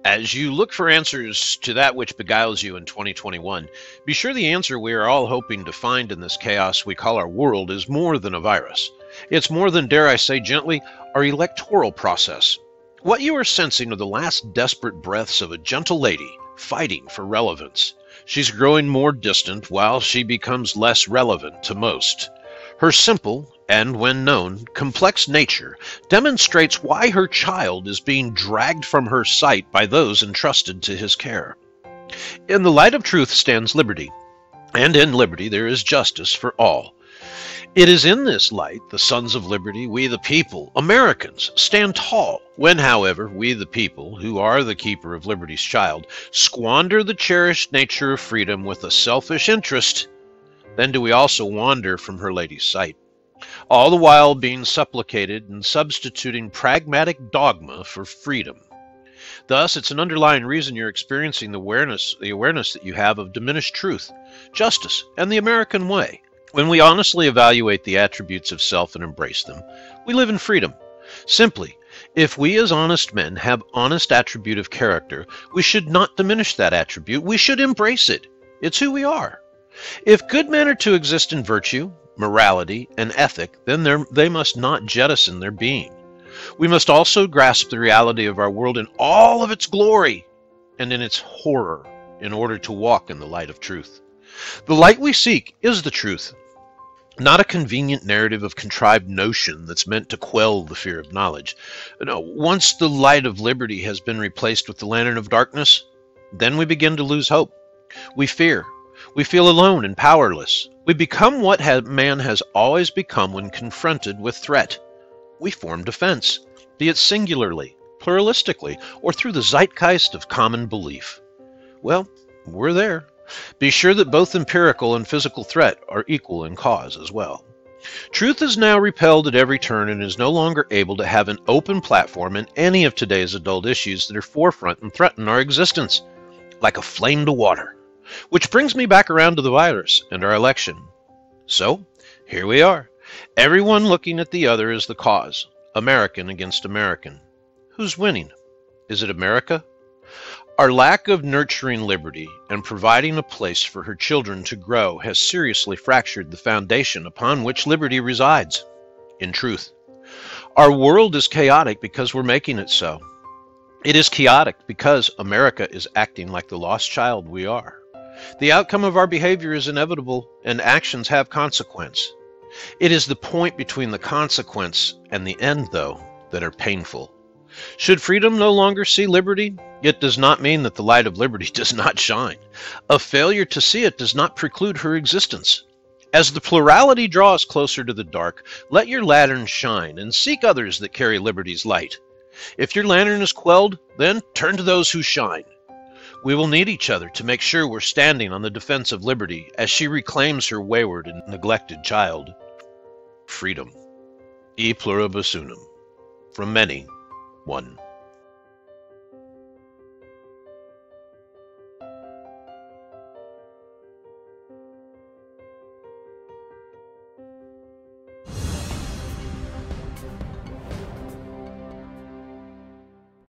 As you look for answers to that which beguiles you in 2021, be sure the answer we are all hoping to find in this chaos we call our world is more than a virus. It's more than, dare I say gently, our electoral process. What you are sensing are the last desperate breaths of a gentle lady fighting for relevance. She's growing more distant while she becomes less relevant to most. Her simple, and when known, complex nature demonstrates why her child is being dragged from her sight by those entrusted to his care. In the light of truth stands liberty, and in liberty there is justice for all. It is in this light, the sons of liberty, we the people, Americans, stand tall. When, however, we the people, who are the keeper of liberty's child, squander the cherished nature of freedom with a selfish interest, then do we also wander from her lady's sight, all the while being supplicated and substituting pragmatic dogma for freedom. Thus, it's an underlying reason you're experiencing the awareness that you have of diminished truth, justice, and the American way. When we honestly evaluate the attributes of self and embrace them, we live in freedom. Simply, if we as honest men have honest attribute of character, we should not diminish that attribute. We should embrace it. It's who we are. If good men are to exist in virtue, morality, and ethic, then they must not jettison their being. We must also grasp the reality of our world in all of its glory and in its horror in order to walk in the light of truth. The light we seek is the truth, not a convenient narrative of contrived notion that's meant to quell the fear of knowledge. No, once the light of liberty has been replaced with the lantern of darkness, then we begin to lose hope. We fear. We feel alone and powerless. We become what man has always become when confronted with threat. We form defense, be it singularly, pluralistically, or through the zeitgeist of common belief. Well, we're there. Be sure that both empirical and physical threat are equal in cause as well. Truth is now repelled at every turn and is no longer able to have an open platform in any of today's adult issues that are forefront and threaten our existence, like a flame to water. Which brings me back around to the virus and our election. So, here we are. Everyone looking at the other as the cause. American against American. Who's winning? Is it America? Our lack of nurturing liberty and providing a place for her children to grow has seriously fractured the foundation upon which liberty resides. In truth, our world is chaotic because we're making it so. It is chaotic because America is acting like the lost child we are. The outcome of our behavior is inevitable, and actions have consequence. It is the point between the consequence and the end, though, that are painful. Should freedom no longer see liberty, it does not mean that the light of liberty does not shine. A failure to see it does not preclude her existence. As the plurality draws closer to the dark, let your lantern shine, and seek others that carry liberty's light. If your lantern is quelled, then turn to those who shine. We will need each other to make sure we're standing on the defense of liberty as she reclaims her wayward and neglected child. Freedom. E pluribus unum. From many, one.